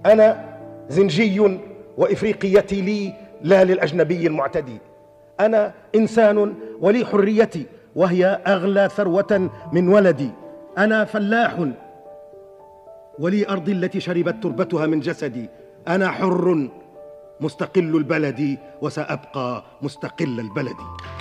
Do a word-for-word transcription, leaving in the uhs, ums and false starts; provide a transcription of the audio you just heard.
أنا زنجي وإفريقيتي لي لا للأجنبي المعتدي. أنا إنسان ولي حريتي وهي أغلى ثروة من ولدي. أنا فلاح ولي أرضي التي شربت تربتها من جسدي. أنا حر مستقل البلد وسأبقى مستقل البلد.